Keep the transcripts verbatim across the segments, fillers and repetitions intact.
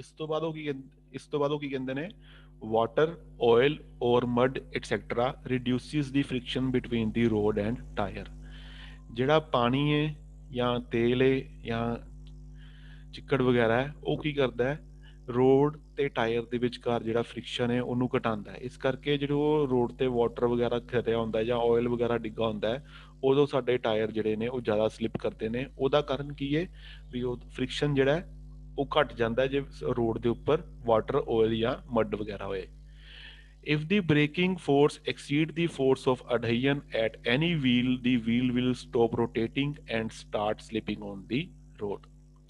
ਇਸ ਤੋਂ ਬਾਅਦ ਉਹ ਕੀ ਕਹਿੰਦੇ ਇਸ ਤੋਂ ਬਾਅਦ ਉਹ ਕੀ ਕਹਿੰਦੇ ਨੇ water oil or mud etc reduces the friction between the road and tire। ਜਿਹੜਾ ਪਾਣੀ ਹੈ ਜਾਂ ਤੇਲ ਹੈ ਜਾਂ ਚਿੱਕੜ ਵਗੈਰਾ ਹੈ ਉਹ ਕੀ ਕਰਦਾ ਹੈ ਰੋਡ ਤੇ ਟਾਇਰ ਦੇ ਵਿਚਕਾਰ ਜਿਹੜਾ ਫ੍ਰਿਕਸ਼ਨ ਹੈ ਉਹਨੂੰ ਘਟਾਉਂਦਾ ਹੈ। ਇਸ ਕਰਕੇ ਜਦੋਂ ਰੋਡ ਤੇ ਵਾਟਰ ਵਗੈਰਾ ਖਿਰਿਆ ਹੁੰਦਾ ਜਾਂ ਆਇਲ ਵਗੈਰਾ ਡਿੱਗਾ ਹੁੰਦਾ ਹੈ ਉਦੋਂ ਸਾਡੇ ਟਾਇਰ ਜਿਹੜੇ ਨੇ ਉਹ ਜ਼ਿਆਦਾ ਸਲਿਪ ਕਰਦੇ ਨੇ। ਉਹਦਾ ਕਾਰਨ ਕੀ ਹੈ ਵੀ ਉਹ ਫ੍ਰਿਕਸ਼ਨ ਜਿਹੜਾ ਹੈ ਉਹ ਘਟ ਜਾਂਦਾ ਜੇ ਰੋਡ ਦੇ ਉੱਪਰ ਵਾਟਰ ਆਇਲ ਜਾਂ ਮੱਡ ਵਗੈਰਾ ਹੋਏ। If the braking force exceed the force of adhesion at any wheel, the wheel will stop rotating and start slipping on the road।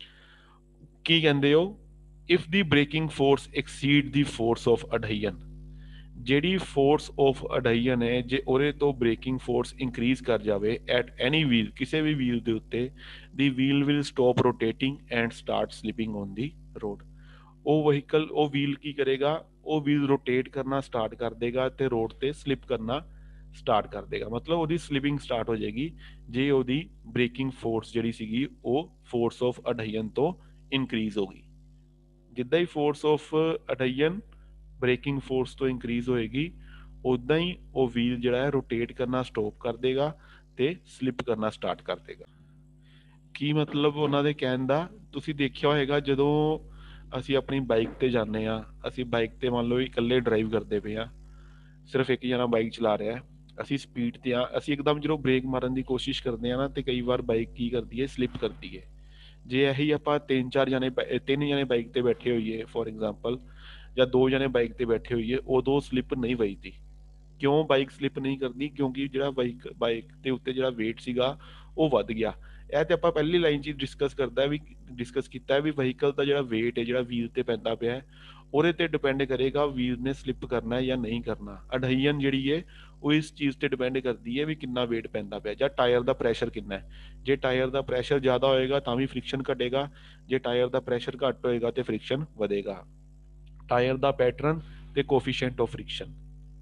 ਕੀ ਕਹਿੰਦੇ ਹੋ if the braking force exceed the force of adhesion, ਜਿਹੜੀ force of adhesion ਹੈ ਜੇ ਉਹਦੇ ਤੋਂ breaking force increase ਕਰ ਜਾਵੇ at any wheel ਕਿਸੇ ਵੀ ਵੀਲ ਦੇ ਉੱਤੇ the wheel will stop rotating and start slipping on the road. ਉਹ ਵਹੀਕਲ ਉਹ ਵੀਲ ਕੀ ਕਰੇਗਾ ਉਹ ਵੀਲ ਰੋਟੇਟ ਕਰਨਾ ਸਟਾਰਟ ਕਰ ਦੇਗਾ ਤੇ ਰੋਡ ਤੇ ਸਲਿਪ ਕਰਨਾ ਸਟਾਰਟ ਕਰ ਦੇਗਾ। ਮਤਲਬ ਉਹਦੀ ਸਲਿਪਿੰਗ ਸਟਾਰਟ ਹੋ ਜਾਏਗੀ ਜੇ ਉਹਦੀ ਬ੍ਰੇਕਿੰਗ ਫੋਰਸ ਜਿਹੜੀ ਸੀਗੀ ਉਹ ਫੋਰਸ ਆਫ ਅਡਾਈਨ ਤੋਂ ਇਨਕਰੀਜ਼ ਹੋ ਗਈ। ਜਿੱਦਾਂ ਹੀ force of adhesion braking force ਤੋਂ ਇਨਕਰੀਜ਼ ਹੋਏਗੀ ਉਦਾਂ ਹੀ ਉਹ ਵੀਲ ਜਿਹੜਾ ਹੈ ਰੋਟੇਟ ਕਰਨਾ ਸਟਾਪ ਕਰ ਦੇਗਾ ਤੇ ਸਲਿਪ ਕਰਨਾ ਸਟਾਰਟ ਕਰ ਦੇਗਾ। ਕੀ ਮਤਲਬ ਉਹਨਾਂ ਦੇ ਕਹਿਣ ਦਾ ਤੁਸੀਂ ਦੇਖਿਆ ਹੋਏਗਾ ਜਦੋਂ ਅਸੀਂ ਆਪਣੀ ਬਾਈਕ ਤੇ ਜਾਂਦੇ ਆ ਅਸੀਂ ਬਾਈਕ ਤੇ ਮੰਨ ਲਓ ਇਕੱਲੇ ਡਰਾਈਵ ਕਰਦੇ ਪਏ ਆ ਸਿਰਫ ਇੱਕ ਜਣਾ ਬਾਈਕ ਚਲਾ ਰਿਹਾ ਹੈ ਅਸੀਂ ਸਪੀਡ ਤੇ ਆ ਅਸੀਂ ਇੱਕਦਮ ਜਦੋਂ ਬ੍ਰੇਕ ਮਾਰਨ ਦੀ ਕੋਸ਼ਿਸ਼ ਕਰਦੇ ਆ ਨਾ ਤੇ ਕਈ ਵਾਰ ਬਾਈਕ ਕੀ ਕਰਦੀ ਹੈ ਸਲਿਪ ਕਰਦੀ ਹੈ। ਜੇ ਇਹੀ ਆਪਾਂ ਤਿੰਨ ਚਾਰ ਜਣੇ ਤਿੰਨ ਜਣੇ ਬਾਈਕ ਤੇ ਬੈਠੇ ਹੋਈਏ ਫੋਰ ਐਗਜ਼ਾਮਪਲ ਜਾਂ ਦੋ ਜਣੇ ਬਾਈਕ ਤੇ ਬੈਠੇ ਹੋਈਏ ਉਦੋਂ ਸਲਿੱਪ ਨਹੀਂ ਵੱਜਦੀ। ਕਿਉਂ ਬਾਈਕ ਸਲਿੱਪ ਨਹੀਂ ਕਰਦੀ ਕਿਉਂਕਿ ਜਿਹੜਾ ਬਾਈਕ ਬਾਈਕ ਦੇ ਉੱਤੇ ਜਿਹੜਾ weight ਸੀਗਾ ਉਹ ਵੱਧ ਗਿਆ। ਇਹ ਤੇ ਆਪਾਂ ਪਹਿਲੀ ਲਾਈਨ 'ਚ ਹੀ ਡਿਸਕਸ ਕਰਦਾ ਵੀ ਡਿਸਕਸ ਕੀਤਾ ਵੀ ਵਹੀਕਲ ਦਾ ਜਿਹੜਾ weight ਹੈ ਜਿਹੜਾ ਵੀਲ ਤੇ ਪੈਂਦਾ ਪਿਆ ਹੈ ਉਹਦੇ ਤੇ ਡਿਪੈਂਡ ਕਰੇਗਾ ਵੀਲ ਨੇ ਸਲਿੱਪ ਕਰਨਾ ਜਾਂ ਨਹੀਂ ਕਰਨਾ। ਅਡਾਈਨ ਜਿਹੜੀ ਹੈ ਉਹ ਇਸ ਚੀਜ਼ ਤੇ ਡਿਪੈਂਡ ਕਰਦੀ ਹੈ ਵੀ ਕਿੰਨਾ weight ਪੈਂਦਾ ਪਿਆ ਜਾਂ ਟਾਇਰ ਦਾ ਪ੍ਰੈਸ਼ਰ ਕਿੰਨਾ ਹੈ। ਜੇ ਟਾਇਰ ਦਾ ਪ੍ਰੈਸ਼ਰ ਜ਼ਿਆਦਾ ਹੋਏਗਾ ਤਾਂ ਵੀ ਫ੍ਰਿਕਸ਼ਨ ਘਟੇਗਾ ਜੇ ਟਾਇਰ ਦਾ ਪ੍ਰੈਸ਼ਰ ਘੱਟ ਹੋਏਗਾ ਤੇ ਫ੍ਰਿਕਸ਼ਨ ਵਧੇਗਾ। ਟਾਇਰ ਦਾ ਪੈਟਰਨ ਤੇ ਕੋਫੀਸ਼ੀਐਂਟ ਆਫ ਫ੍ਰਿਕਸ਼ਨ।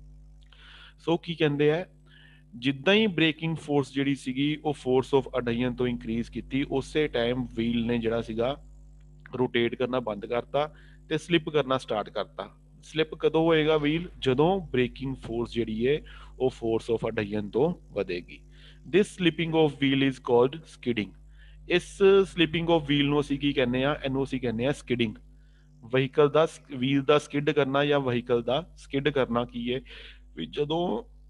ਸੋ ਕੀ ਕਹਿੰਦੇ ਆ ਜਿੱਦਾਂ ਹੀ ਬ੍ਰੇਕਿੰਗ ਫੋਰਸ ਜਿਹੜੀ ਸੀਗੀ ਉਹ ਫੋਰਸ ਆਫ ਅਡਾਈਨ ਤੋਂ ਇਨਕਰੀਜ਼ ਕੀਤੀ ਉਸੇ ਟਾਈਮ ਵੀਲ ਨੇ ਜਿਹੜਾ ਸੀਗਾ ਰੋਟੇਟ ਕਰਨਾ ਬੰਦ ਕਰਤਾ ਤੇ ਸਲਿਪ ਕਰਨਾ ਸਟਾਰਟ ਕਰਤਾ। ਸਲਿਪ ਕਦੋਂ ਹੋਏਗਾ ਵੀਲ ਜਦੋਂ ਬ੍ਰੇਕਿੰਗ ਫੋਰਸ ਜਿਹੜੀ ਹੈ ਉਹ ਫੋਰਸ ਆਫ ਅਡਾਈਨ ਤੋਂ ਵਧੇਗੀ। This slipping of wheel is called skidding. ਇਸ ਸਲਿਪਿੰਗ ਆਫ ਵੀਲ ਨੂੰ ਅਸੀਂ ਕੀ ਕਹਿੰਦੇ ਆ ਇਹਨੂੰ ਅਸੀਂ ਕਹਿੰਦੇ ਆ ਸਕਿਡਿੰਗ। ਵਹੀਕਲ ਦਾ ਵੀਲ ਦਾ ਸਕਿਡ ਕਰਨਾ ਜਾਂ ਵਹੀਕਲ ਦਾ ਸਕਿਡ ਕਰਨਾ ਕੀ ਹੈ ਵੀ ਜਦੋਂ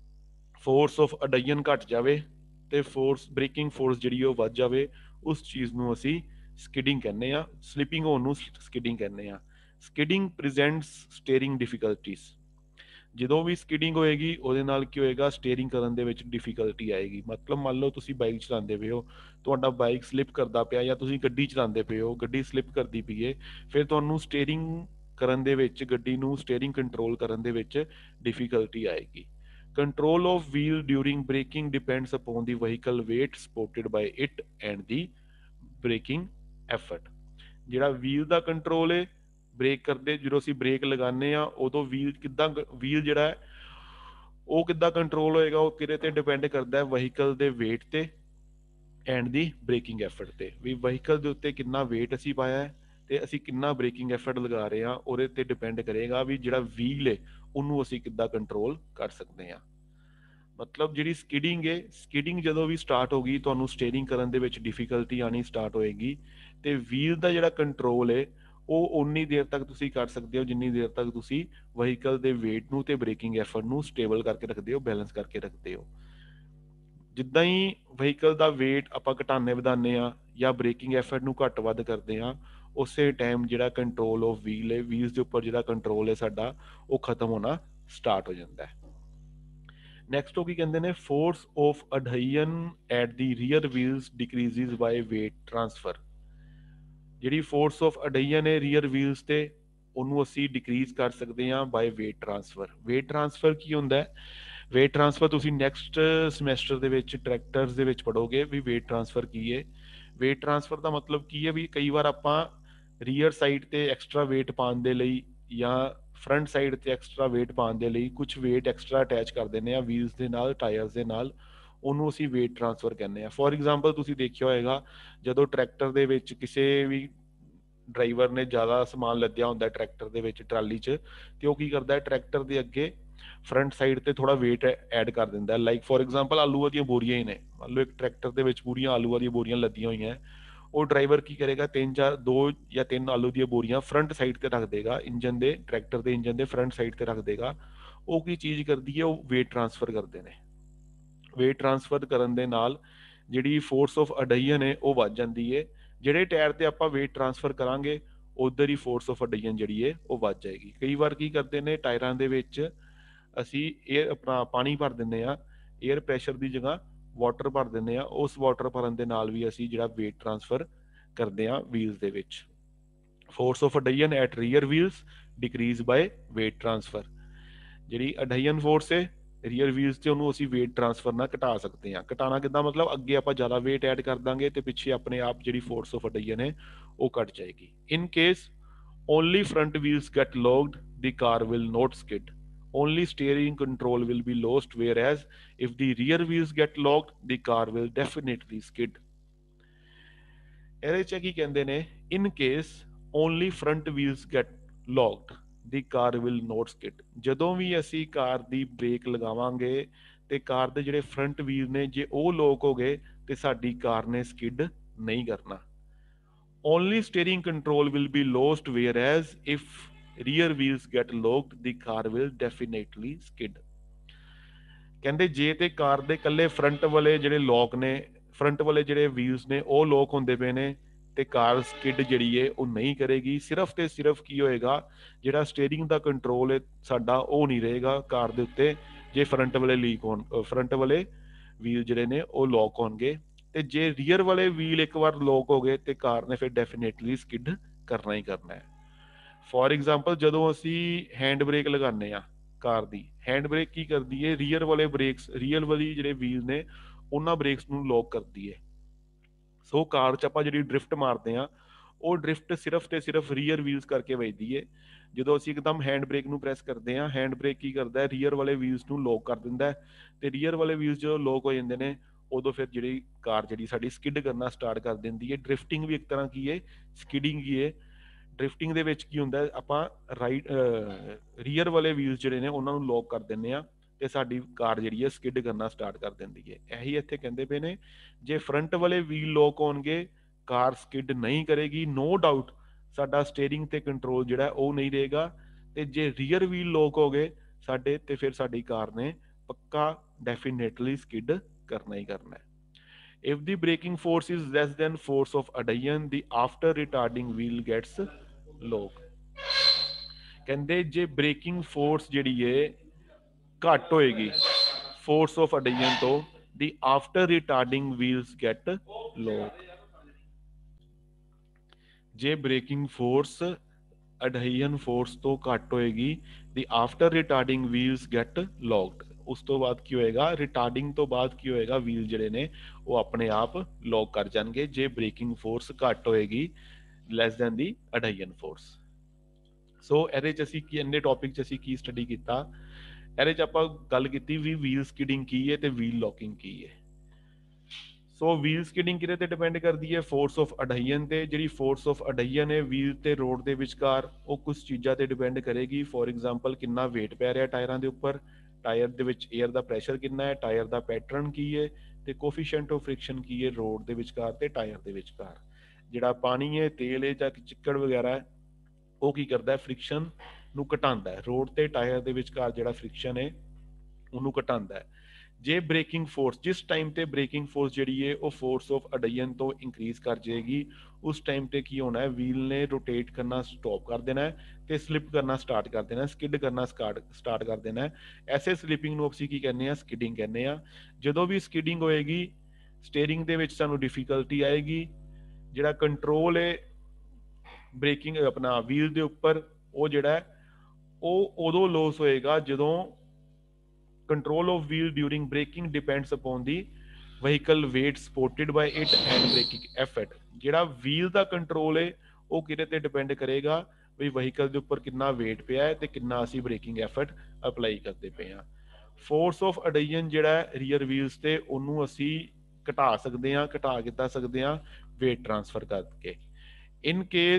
ਫੋਰਸ ਆਫ ਅਡਾਈਨ ਘਟ ਜਾਵੇ ਤੇ ਫੋਰਸ ਬ੍ਰੇਕਿੰਗ ਫੋਰਸ ਜਿਹੜੀ ਉਹ ਵੱਧ ਜਾਵੇ ਉਸ ਚੀਜ਼ ਨੂੰ ਅਸੀਂ ਸਕਿਡਿੰਗ ਕਹਿੰਦੇ ਆ। ਸਲਿਪਿੰਗ ਹੋਣ ਨੂੰ ਸਕਿਡਿੰਗ ਕਹਿੰਦੇ ਆ। Skidding presents steering difficulties. ਜਦੋਂ ਵੀ ਸਕਿਡਿੰਗ ਹੋਏਗੀ ਉਹਦੇ ਨਾਲ ਕੀ ਹੋਏਗਾ ਸਟੀਅਰਿੰਗ ਕਰਨ ਦੇ ਵਿੱਚ ਡਿਫਿਕਲਟੀ ਆਏਗੀ। ਮਤਲਬ ਮੰਨ ਲਓ ਤੁਸੀਂ ਬਾਈਕ ਚਲਾਉਂਦੇ ਪਏ ਹੋ ਤੁਹਾਡਾ ਬਾਈਕ ਸਲਿਪ ਕਰਦਾ ਪਿਆ ਜਾਂ ਤੁਸੀਂ ਗੱਡੀ ਚਲਾਉਂਦੇ ਪਏ ਹੋ ਗੱਡੀ ਸਲਿਪ ਕਰਦੀ ਪਈ ਹੈ ਫਿਰ ਤੁਹਾਨੂੰ ਸਟੀਅਰਿੰਗ ਕਰਨ ਦੇ ਵਿੱਚ ਗੱਡੀ ਨੂੰ ਸਟੀਅਰਿੰਗ ਕੰਟਰੋਲ ਕਰਨ ਦੇ ਵਿੱਚ ਡਿਫਿਕਲਟੀ ਆਏਗੀ। Control of wheel during braking depends upon the vehicle weight supported by it and the braking effort. ਜਿਹੜਾ ਵੀਲ ਦਾ ਕੰਟਰੋਲ ਹੈ ਬ੍ਰੇਕ ਕਰਦੇ ਜਦੋਂ ਅਸੀਂ ਬ੍ਰੇਕ ਲਗਾਉਂਦੇ ਆ ਉਦੋਂ ਵੀਲ ਕਿੱਦਾਂ ਵੀਲ ਜਿਹੜਾ ਹੈ ਉਹ ਕਿੱਦਾਂ ਕੰਟਰੋਲ ਹੋਏਗਾ ਉਹ ਕਿਹਦੇ ਤੇ ਡਿਪੈਂਡ ਕਰਦਾ ਹੈ ਵਹੀਕਲ ਦੇ weight ਤੇ ਐਂਡ ਦੀ ਬ੍ਰੇਕਿੰਗ ਐਫਰਟ ਤੇ। ਵੀ ਵਹੀਕਲ ਦੇ ਉੱਤੇ ਕਿੰਨਾ weight ਅਸੀਂ ਪਾਇਆ ਹੈ ਤੇ ਅਸੀਂ ਕਿੰਨਾ ਬ੍ਰੇਕਿੰਗ ਐਫਰਟ ਲਗਾ ਰਹੇ ਹਾਂ ਉਹਦੇ ਤੇ ਡਿਪੈਂਡ ਕਰੇਗਾ ਵੀ ਜਿਹੜਾ ਵੀਲ ਹੈ ਉਹਨੂੰ ਅਸੀਂ ਕਿੱਦਾਂ ਕੰਟਰੋਲ ਕਰ ਸਕਦੇ ਹਾਂ। ਮਤਲਬ ਜਿਹੜੀ ਸਕਿਡਿੰਗ ਹੈ ਸਕਿਡਿੰਗ ਜਦੋਂ ਵੀ ਸਟਾਰਟ ਹੋ ਗਈ ਤੁਹਾਨੂੰ ਸਟੀਅਰਿੰਗ ਕਰਨ ਦੇ ਵਿੱਚ ਡਿਫਿਕਲਟੀ ਆਣੀ ਸਟਾਰਟ ਹੋਏਗੀ ਤੇ ਵੀਲ ਦਾ ਜਿਹੜਾ ਕੰਟਰੋਲ ਹੈ ਉਹ ਉਨੀ ਦੇਰ ਤੱਕ ਤੁਸੀਂ ਕਰ ਸਕਦੇ ਹੋ ਜਿੰਨੀ ਦੇਰ ਤੱਕ ਤੁਸੀਂ ਵਹੀਕਲ ਦੇ weight ਨੂੰ ਤੇ ਬ੍ਰੇਕਿੰਗ ਐਫਰਟ ਨੂੰ ਸਟੇਬਲ ਕਰਕੇ ਰੱਖਦੇ ਹੋ ਬੈਲੈਂਸ ਕਰਕੇ ਰੱਖਦੇ ਹੋ। ਜਿੱਦਾਂ ਹੀ ਵਹੀਕਲ ਦਾ weight ਆਪਾਂ ਘਟਾਉਂਦੇ ਵਧਾਉਂਦੇ ਆ ਜਾਂ ਬ੍ਰੇਕਿੰਗ ਐਫਰਟ ਨੂੰ ਘੱਟ ਵੱਧ ਕਰਦੇ ਆ ਉਸੇ ਟਾਈਮ ਜਿਹੜਾ ਕੰਟਰੋਲ ਆਫ ਵੀਲ ਹੈ ਵੀਲਸ ਦੇ ਉੱਪਰ ਜਿਹੜਾ ਕੰਟਰੋਲ ਹੈ ਸਾਡਾ ਉਹ ਖਤਮ ਹੋਣਾ ਸਟਾਰਟ ਹੋ ਜਾਂਦਾ ਹੈ। ਨੈਕਸਟ ਉਹ ਕੀ ਕਹਿੰਦੇ ਨੇ force of adhesion at the rear wheels decreases by weight transfer. ਜਿਹੜੀ ਫੋਰਸ ਆਫ ਅਡਾਈਨ ਹੈ ਰੀਅਰ ਵੀਲਸ ਤੇ ਉਹਨੂੰ ਅਸੀਂ ਡਿਕਰੀਜ਼ ਕਰ ਸਕਦੇ ਹਾਂ by weight transfer. weight transfer ਕੀ ਹੁੰਦਾ ਹੈ weight ਟ੍ਰਾਂਸਫਰ ਤੁਸੀਂ ਨੈਕਸਟ ਸਮੈਸਟਰ ਦੇ ਵਿੱਚ ਟਰੈਕਟਰਸ ਦੇ ਵਿੱਚ ਪੜੋਗੇ ਵੀ weight ਟ੍ਰਾਂਸਫਰ ਕੀ ਹੈ। weight ਟ੍ਰਾਂਸਫਰ ਦਾ ਮਤਲਬ ਕੀ ਹੈ ਵੀ ਕਈ ਵਾਰ ਆਪਾਂ ਰੀਅਰ ਸਾਈਡ ਤੇ ਐਕਸਟਰਾ weight ਪਾਉਣ ਦੇ ਲਈ ਜਾਂ ਫਰੰਟ ਸਾਈਡ ਤੇ ਐਕਸਟਰਾ weight ਪਾਉਣ ਦੇ ਲਈ ਕੁਝ weight ਐਕਸਟਰਾ ਅਟੈਚ ਕਰ ਦਿੰਦੇ ਆ ਵੀਲਸ ਦੇ ਨਾਲ ਟਾਇਰਸ ਦੇ ਨਾਲ ਉਹਨੂੰ ਅਸੀਂ weight ਟ੍ਰਾਂਸਫਰ ਕਹਿੰਦੇ ਆ। ਫੋਰ ਐਗਜ਼ਾਮਪਲ ਤੁਸੀਂ ਦੇਖਿਆ ਹੋਏਗਾ ਜਦੋਂ ਟਰੈਕਟਰ ਦੇ ਵਿੱਚ ਕਿਸੇ ਵੀ ਡਰਾਈਵਰ ਨੇ ਜ਼ਿਆਦਾ ਸਮਾਨ ਲੱਦਿਆ ਹੁੰਦਾ ਟਰੈਕਟਰ ਦੇ ਵਿੱਚ ਟਰਾਲੀ 'ਚ, ਤੇ ਉਹ ਕੀ ਕਰਦਾ ਟਰੈਕਟਰ ਦੇ ਅੱਗੇ ਫਰੰਟ ਸਾਈਡ ਤੇ ਥੋੜਾ weight ਐਡ ਕਰ ਦਿੰਦਾ। ਲਾਈਕ ਫੋਰ ਐਗਜ਼ਾਮਪਲ ਆਲੂਆਂ ਦੀਆਂ ਬੋਰੀਆਂ ਹੀ ਨੇ, ਮੰਨ ਲਓ ਇੱਕ ਟਰੈਕਟਰ ਦੇ ਵਿੱਚ ਪੂਰੀਆਂ ਆਲੂਆਂ ਦੀਆਂ ਬੋਰੀਆਂ ਲੱਦੀਆਂ ਹੋਈਆਂ, ਉਹ ਡਰਾਈਵਰ ਕੀ ਕਰੇਗਾ ਤਿੰਨ ਚਾਰ ਦੋ ਜਾਂ ਤਿੰਨ ਆਲੂ ਦੀਆਂ ਬੋਰੀਆਂ ਫਰੰਟ ਸਾਈਡ ਤੇ ਰੱਖ ਦੇਗਾ, ਇੰਜਨ ਦੇ ਟਰੈਕਟਰ ਦੇ ਇੰਜਨ ਦੇ ਫਰੰਟ ਸਾਈਡ ਤੇ ਰੱਖ ਦੇਗਾ। ਉਹ ਕੀ ਚੀਜ਼ ਕਰਦੀ ਹੈ, ਉਹ weight ਟ੍ਰਾਂਸਫਰ ਕਰਦੇ ਨੇ। weight ਟ੍ਰਾਂਸਫਰ ਕਰਨ ਦੇ ਨਾਲ ਜਿਹੜੀ ਫੋਰਸ ਆਫ ਅਡਾਈਅਨ ਹੈ ਉਹ ਵੱਧ ਜਾਂਦੀ ਹੈ। ਜਿਹੜੇ ਟਾਇਰ ਤੇ ਆਪਾਂ weight ਟ੍ਰਾਂਸਫਰ ਕਰਾਂਗੇ ਉਧਰ ਹੀ ਫੋਰਸ ਆਫ ਅਡਾਈਅਨ ਜਿਹੜੀ ਹੈ ਉਹ ਵੱਧ ਜਾਏਗੀ। ਕਈ ਵਾਰ ਕੀ ਕਰਦੇ ਨੇ ਟਾਇਰਾਂ ਦੇ ਵਿੱਚ ਅਸੀਂ 에ਅਰ ਆਪਣਾ ਪਾਣੀ ਭਰ ਦਿੰਦੇ ਆ, 에ਅਰ ਪ੍ਰੈਸ਼ਰ ਦੀ ਜਗ੍ਹਾ ਵਾਟਰ ਭਰ ਦਿੰਦੇ ਆ, ਉਸ ਵਾਟਰ ਭਰਨ ਦੇ ਨਾਲ ਵੀ ਅਸੀਂ ਜਿਹੜਾ weight ਟ੍ਰਾਂਸਫਰ ਕਰਦੇ ਆ ਵਹੀਲਸ ਦੇ ਵਿੱਚ। Force of adhesion at rear wheels decrease by weight transfer. ਜਿਹੜੀ ਅਡਾਈਅਨ ਫੋਰਸ ਹੈ ਰੀਅਰ ਵਹੀਲਸ ਤੇ ਉਹਨੂੰ ਅਸੀਂ weight ਟ੍ਰਾਂਸਫਰ ਨਾਲ ਘਟਾ ਸਕਦੇ ਹਾਂ। ਘਟਾਣਾ ਕਿੱਦਾਂ, ਮਤਲਬ ਅੱਗੇ ਆਪਾਂ ਜ਼ਿਆਦਾ weight ਐਡ ਕਰ ਦਾਂਗੇ ਤੇ ਪਿੱਛੇ ਆਪਣੇ ਆਪ ਜਿਹੜੀ ਫੋਰਸ ਆਫ ਅਡਾਈਅਨ ਹੈ ਉਹ ਘਟ ਜਾਏਗੀ। In case only front wheels get locked, the car will not skid. Only steering control will be lost, whereas if the rear wheels get locked, the car will definitely skid. ਇਹਦੇ ਚ ਕੀ ਕਹਿੰਦੇ ਨੇ, in case only front wheels get locked, the car will not skid. ਜਦੋਂ ਵੀ ਅਸੀਂ ਕਾਰ ਦੀ break ਲਗਾਵਾਂਗੇ ਤੇ ਕਾਰ ਦੇ ਜਿਹੜੇ ਫਰੰਟ ਵੀਲ ਨੇ ਜੇ ਉਹ ਲੋਕ ਹੋ ਗਏ ਤੇ ਸਾਡੀ ਕਾਰ ਨੇ ਸਕਿਡ ਨਹੀਂ ਕਰਨਾ। Only steering control will be lost, whereas if rear wheels get locked, the car will definitely skid. ਕਹਿੰਦੇ ਜੇ ਤੇ ਕਾਰ ਦੇ ਇਕੱਲੇ ਫਰੰਟ ਵਾਲੇ ਜਿਹੜੇ ਲੋਕ ਨੇ, ਫਰੰਟ ਵਾਲੇ ਜਿਹੜੇ ਵੀਲਸ ਨੇ ਉਹ ਲੋਕ ਹੁੰਦੇ ਪਏ ਨੇ ਤੇ ਕਾਰ ਸਕਿਡ ਜਿਹੜੀ ਹੈ ਉਹ ਨਹੀਂ ਕਰੇਗੀ। ਸਿਰਫ ਤੇ ਸਿਰਫ ਕੀ ਹੋਏਗਾ, ਜਿਹੜਾ ਸਟੀਅਰਿੰਗ ਦਾ ਕੰਟਰੋਲ ਹੈ ਸਾਡਾ ਉਹ ਨਹੀਂ ਰਹੇਗਾ ਕਾਰ ਦੇ ਉੱਤੇ ਜੇ ਫਰੰਟ ਵਾਲੇ ਲੀਕ ਹੋਣ, ਫਰੰਟ ਵਾਲੇ ਵੀਲ ਜਿਹੜੇ ਨੇ ਉਹ ਲੋਕ ਹੋਣਗੇ। ਤੇ ਜੇ ਰੀਅਰ ਵਾਲੇ ਵੀਲ ਇੱਕ ਵਾਰ ਲੋਕ ਹੋ ਗਏ ਤੇ ਕਾਰ ਨੇ ਫਿਰ ਡੈਫੀਨੇਟਲੀ ਸਕਿਡ ਕਰਨਾ ਹੀ ਕਰਨਾ ਹੈ। ਫੋਰ ਐਗਜ਼ਾਮਪਲ ਜਦੋਂ ਅਸੀਂ ਹੈਂਡ ਬ੍ਰੇਕ ਲਗਾਉਂਦੇ ਆ ਕਾਰ ਦੀ, ਹੈਂਡ ਬ੍ਰੇਕ ਕੀ ਕਰਦੀ ਹੈ, ਰੀਅਰ ਵਾਲੇ ਬ੍ਰੇਕਸ, ਰੀਅਰ ਵਾਲੀ ਜਿਹੜੇ ਵੀਲ ਨੇ ਉਹਨਾਂ ਬ੍ਰੇਕਸ ਨੂੰ ਲੋਕ ਕਰਦੀ ਹੈ। ਸੋ ਕਾਰ 'ਚ ਆਪਾਂ ਜਿਹੜੀ ਡਰਿਫਟ ਮਾਰਦੇ ਆ ਉਹ ਡਰਿਫਟ ਸਿਰਫ ਤੇ ਸਿਰਫ ਰੀਅਰ ਵੀਲਸ ਕਰਕੇ ਵੱਜਦੀ ਹੈ। ਜਦੋਂ ਅਸੀਂ ਇੱਕਦਮ ਹੈਂਡ ਬ੍ਰੇਕ ਨੂੰ ਪ੍ਰੈਸ ਕਰਦੇ ਆ, ਹੈਂਡ ਬ੍ਰੇਕ ਕੀ ਕਰਦਾ ਹੈ, ਰੀਅਰ ਵਾਲੇ ਵੀਲਸ ਨੂੰ ਲੋਕ ਕਰ ਦਿੰਦਾ ਹੈ ਤੇ ਰੀਅਰ ਵਾਲੇ ਵੀਲਸ ਜਦੋਂ ਲੋਕ ਹੋ ਜਾਂਦੇ ਨੇ ਉਦੋਂ ਫਿਰ ਜਿਹੜੀ ਕਾਰ ਜਿਹੜੀ ਸਾਡੀ ਸਕਿਡ ਕਰਨਾ ਸਟਾਰਟ ਕਰ ਦਿੰਦੀ ਹੈ। ਡਰਿਫਟਿੰਗ ਵੀ ਇੱਕ ਤਰ੍ਹਾਂ ਕੀ ਹੈ, ਸਕਿਡਿੰਗ ਹੀ ਹੈ। ਡਰਿਫਟਿੰਗ ਦੇ ਵਿੱਚ ਕੀ ਹੁੰਦਾ, ਆਪਾਂ ਰਾਈਟ ਰੀਅਰ ਵਾਲੇ ਵੀਲਸ ਜਿਹੜੇ ਨੇ ਉਹਨਾਂ ਨੂੰ ਲੋਕ ਕਰ ਦਿੰਦੇ ਆ ਤੇ ਸਾਡੀ ਕਾਰ ਜਿਹੜੀ ਹੈ ਸਕਿਡ ਕਰਨਾ ਸਟਾਰਟ ਕਰ ਦਿੰਦੀ ਹੈ। ਇਹੀ ਇੱਥੇ ਕਹਿੰਦੇ ਪਏ ਨੇ, ਜੇ ਫਰੰਟ ਵਾਲੇ ਵੀਲ ਲੋਕ ਹੋਣਗੇ ਕਾਰ ਸਕਿਡ ਨਹੀਂ ਕਰੇਗੀ, ਨੋ ਡਾਊਟ ਸਾਡਾ ਸਟੀਅਰਿੰਗ ਤੇ ਕੰਟਰੋਲ ਜਿਹੜਾ ਉਹ ਨਹੀਂ ਰਹੇਗਾ। ਤੇ ਜੇ ਰੀਅਰ ਵੀਲ ਲੋਕ ਹੋ ਗਏ ਸਾਡੇ ਤੇ ਫਿਰ ਸਾਡੀ ਕਾਰ ਨੇ ਪੱਕਾ ਡੈਫੀਨੇਟਲੀ ਸਕਿਡ ਕਰਨਾ ਹੀ ਕਰਨਾ ਹੈ। If the braking force is less than force of adhesion, the after retarding wheel gets lock. ਕਹਿੰਦੇ ਜੇ ਬ੍ਰੇਕਿੰਗ ਫੋਰਸ ਜਿਹੜੀ ਹੈ ਘੱਟ ਹੋਏਗੀ ਫੋਰਸ ਆਫ ਅਡੇਜਨ ਤੋਂ, the after retarding wheels get lock. ਜੇ ਬ੍ਰੇਕਿੰਗ ਫੋਰਸ ਅਡੇਜਨ ਫੋਰਸ ਤੋਂ ਘੱਟ ਹੋਏਗੀ, the after retarding wheels get locked. ਉਸ ਤੋਂ ਬਾਅਦ ਕੀ ਹੋਏਗਾ, ਰਿਟਾਰਡਿੰਗ ਤੋਂ ਬਾਅਦ ਕੀ ਹੋਏਗਾ, ਵੀਲ ਜਿਹੜੇ ਨੇ ਉਹ ਆਪਣੇ ਆਪ ਲੌਕ ਕਰ ਜਾਣਗੇ ਜੇ ਬ੍ਰੇਕਿੰਗ ਫੋਰਸ ਘੱਟ ਹੋਏਗੀ ਲੈਸ ਦੈਨ ਦੀ ਅਡੇਜਨ ਫੋਰਸ। ਸੋ ਇਹਦੇ ਚ ਅਸੀਂ ਕੀ, ਇੰਨੇ ਟੌਪਿਕ ਚ ਅਸੀਂ ਕੀ ਸਟੱਡੀ ਕੀਤਾ, ਇਹਦੇ ਚ ਆਪਾਂ ਗੱਲ ਕੀਤੀ ਵੀ ਵੀਲ ਸਕਿਡਿੰਗ ਕੀ ਹੈ ਤੇ ਵੀਲ ਲੌਕਿੰਗ ਕੀ ਹੈ। ਸੋ ਵੀਲ ਸਕਿਡਿੰਗ ਕਿਹਦੇ ਤੇ ਡਿਪੈਂਡ ਕਰਦੀ ਹੈ, ਫੋਰਸ ਆਫ ਅਡੇਜਨ ਤੇ। ਜਿਹੜੀ ਫੋਰਸ ਆਫ ਅਡੇਜਨ ਹੈ ਵੀਲ ਤੇ ਰੋਡ ਦੇ ਵਿਚਕਾਰ ਉਹ ਕੁਝ ਚੀਜ਼ਾਂ ਤੇ ਡਿਪੈਂਡ ਕਰੇਗੀ। ਫੋਰ ਐਗਜ਼ਾਮਪਲ ਕਿੰਨਾ weight ਪੈ ਰਿਹਾ ਟਾਇਰਾਂ ਦੇ ਉੱਪਰ, ਟਾਇਰ ਦੇ ਵਿੱਚ 에ਅਰ ਦਾ ਪ੍ਰੈਸ਼ਰ ਕਿੰਨਾ ਹੈ, ਟਾਇਰ ਦਾ ਪੈਟਰਨ ਕੀ ਹੈ ਤੇ ਕੋਫੀਸ਼ੀਐਂਟ ਆਫ ਫ੍ਰਿਕਸ਼ਨ ਕੀ ਹੈ ਰੋਡ ਦੇ ਵਿਚਕਾਰ ਤੇ ਟਾਇਰ ਦੇ ਵਿਚਕਾਰ। ਜਿਹੜਾ ਪਾਣੀ ਹੈ, ਤੇਲ ਹੈ ਜਾਂ ਚਿੱਕੜ ਵਗੈਰਾ ਹੈ ਉਹ ਕੀ ਕਰਦਾ ਹੈ, ਫ੍ਰਿਕਸ਼ਨ ਨੂੰ ਘਟਾਉਂਦਾ ਹੈ। ਰੋਡ ਤੇ ਟਾਇਰ ਦੇ ਵਿਚਕਾਰ ਜਿਹੜਾ ਫ੍ਰਿਕਸ਼ਨ ਹੈ ਉਹਨੂੰ ਘਟਾਉਂਦਾ ਹੈ। ਜੇ ਬ੍ਰੇਕਿੰਗ ਫੋਰਸ, ਜਿਸ ਟਾਈਮ ਤੇ ਬ੍ਰੇਕਿੰਗ ਫੋਰਸ ਜਿਹੜੀ ਹੈ ਉਹ ਫੋਰਸ ਆਫ ਅਡੇਜਨ ਤੋਂ ਇੰਕਰੀਜ਼ ਕਰ ਜਾਏਗੀ, ਉਸ ਟਾਈਮ ਤੇ ਕੀ ਹੋਣਾ ਹੈ, ਵੀਲ ਨੇ ਰੋਟੇਟ ਕਰਨਾ ਸਟਾਪ ਕਰ ਦੇਣਾ ਹੈ ਤੇ ਸਲਿਪ ਕਰਨਾ ਸਟਾਰਟ ਕਰ ਦੇਣਾ, ਸਕਿਡ ਕਰਨਾ ਸਟਾਰਟ ਕਰ ਦੇਣਾ ਹੈ। ਐਸੇ ਸਲਿਪਿੰਗ ਨੂੰ ਅਸੀਂ ਕੀ ਕਹਿੰਦੇ ਆ, ਸਕਿਡਿੰਗ ਕਹਿੰਦੇ ਆ। ਜਦੋਂ ਵੀ ਸਕਿਡਿੰਗ ਹੋਏਗੀ ਸਟੀਅਰਿੰਗ ਦੇ ਵਿੱਚ ਸਾਨੂੰ ਡਿਫਿਕਲਟੀ ਆਏਗੀ। ਜਿਹੜਾ ਕੰਟਰੋਲ ਹੈ ਬ੍ਰੇਕਿੰਗ ਆਪਣਾ ਵੀਲ ਦੇ ਉੱਪਰ ਉਹ ਜਿਹੜਾ ਉਹ ਉਦੋਂ ਲੋਸ ਹੋਏਗਾ ਜਦੋਂ control of wheel during braking depends upon the vehicle weight supported by it and braking effort। ਜਿਹੜਾ wheel ਦਾ ਕੰਟਰੋਲ ਹੈ ਉਹ ਕਿਹਦੇ ਤੇ ਡਿਪੈਂਡ ਕਰੇਗਾ ਵੀ ਵਹੀਕਲ ਦੇ ਉੱਪਰ ਕਿੰਨਾ weight ਪਿਆ ਹੈ ਤੇ ਕਿੰਨਾ ਅਸੀਂ ਬ੍ਰੇਕਿੰਗ ਐਫਰਟ ਅਪਲਾਈ ਕਰਦੇ ਪਏ ਹਾਂ। ਫੋਰਸ ਆਫ ਅਡੇਜਨ ਜਿਹੜਾ ਰੀਅਰ ਵੀਲਸ ਤੇ ਉਹਨੂੰ ਅਸੀਂ ਘਟਾ ਸਕਦੇ ਹਾਂ। ਘਟਾ ਕਿੱਦਾਂ ਸਕਦੇ ਹਾਂ, weight ਟ੍ਰਾਂਸਫਰ ਕਰਕੇ। In case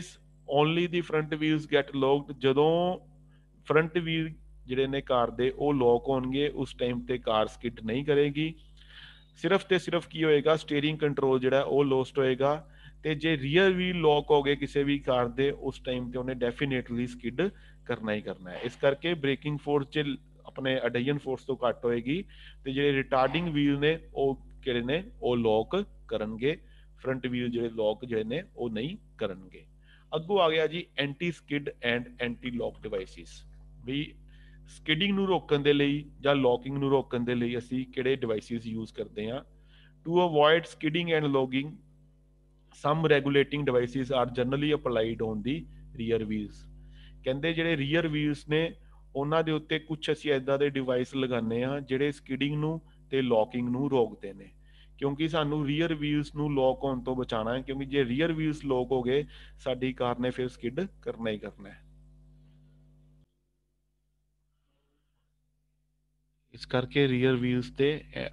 only the front wheels get locked, ਜਦੋਂ ਫਰੰਟ ਵੀਲ ਜਿਹੜੇ ਨੇ ਕਾਰ ਦੇ ਉਹ ਲੌਕ ਹੋਣਗੇ ਉਸ ਟਾਈਮ ਤੇ ਕਾਰ ਸਕਿਡ ਨਹੀਂ ਕਰੇਗੀ। ਸਿਰਫ ਤੇ ਸਿਰਫ ਕੀ ਹੋਏਗਾ, ਸਟੀਅਰਿੰਗ ਕੰਟਰੋਲ ਜਿਹੜਾ ਉਹ ਲੋਸਟ ਹੋਏਗਾ। ਤੇ ਜੇ ਰੀਅਰ ਵੀਲ ਲੌਕ ਹੋ ਗਏ ਕਿਸੇ ਵੀ ਕਾਰ ਦੇ, ਉਸ ਟਾਈਮ ਤੇ ਉਹਨੇ ਡੈਫੀਨੇਟਲੀ ਸਕਿਡ ਕਰਨਾ ਹੀ ਕਰਨਾ ਹੈ। ਇਸ ਕਰਕੇ ਬ੍ਰੇਕਿੰਗ ਫੋਰਸ ਚ ਆਪਣੇ ਅਡੇਜਨ ਫੋਰਸ ਤੋਂ ਘੱਟ ਹੋਏਗੀ ਤੇ ਜਿਹੜੇ ਰਿਟਾਰਡਿੰਗ ਵੀਲ ਨੇ ਉਹ ਕਿਹੜੇ ਨੇ ਉਹ ਲੌਕ ਕਰਨਗੇ, ਫਰੰਟ ਵੀਲ ਜਿਹੜੇ ਲੌਕ ਜਿਹੜੇ ਨੇ ਉਹ ਨਹੀਂ ਕਰਨਗੇ। ਅੱਗੋਂ ਆ ਗਿਆ ਜੀ anti skid and anti lock devices. ਵੀ ਸਕਿਡਿੰਗ ਨੂੰ ਰੋਕਣ ਦੇ ਲਈ ਜਾਂ ਲੌਕਿੰਗ ਨੂੰ ਰੋਕਣ ਦੇ ਲਈ ਅਸੀਂ ਕਿਹੜੇ ਡਿਵਾਈਸਿਸ ਯੂਜ਼ ਕਰਦੇ ਹਾਂ। To avoid skidding and locking some regulating devices are generally applied on the rear wheels. ਕਹਿੰਦੇ ਜਿਹੜੇ ਰੀਅਰ ਵੀਲਸ ਨੇ ਉਹਨਾਂ ਦੇ ਉੱਤੇ ਕੁਝ ਅਸੀਂ ਇਦਾਂ ਦੇ ਡਿਵਾਈਸ ਲਗਾਉਂਦੇ ਹਾਂ ਜਿਹੜੇ ਸਕਿਡਿੰਗ ਨੂੰ ਤੇ ਲੌਕਿੰਗ ਨੂੰ ਰੋਕਦੇ ਨੇ, ਕਿਉਂਕਿ ਸਾਨੂੰ ਰੀਅਰ ਵੀਲਸ ਨੂੰ ਲੌਕ ਹੋਣ ਤੋਂ ਬਚਾਉਣਾ ਹੈ, ਕਿਉਂਕਿ ਜੇ ਰੀਅਰ ਵੀਲਸ ਲੌਕ ਹੋ ਗਏ ਸਾਡੀ ਕਾਰ ਨੇ ਫਿਰ ਸਕਿਡ ਕਰਨਾ ਹੀ ਕਰਨਾ ਹੈ। ਇਸ ਕਰਕੇ ਰੀਅਰ ਵੀਲਸ ਤੇ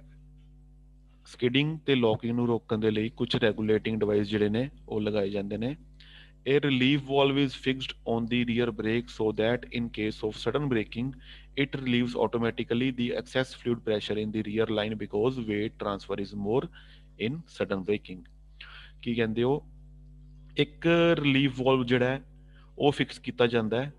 ਸਕਿਡਿੰਗ ਤੇ ਲੌਕਿੰਗ ਨੂੰ ਰੋਕਣ ਦੇ ਲਈ ਕੁਝ ਰੈਗੂਲੇਟਿੰਗ ਡਿਵਾਈਸ ਜਿਹੜੇ ਨੇ ਉਹ ਲਗਾਏ ਜਾਂਦੇ ਨੇ। A relief valve is fixed on the rear brake so that in case of sudden braking, it relieves automatically the excess fluid pressure in the rear line because weight transfer is more in sudden braking। ਕੀ ਕਹਿੰਦੇ ਹੋ, ਇੱਕ relief valve ਜਿਹੜਾ ਹੈ ਉਹ fix ਕੀਤਾ ਜਾਂਦਾ ਹੈ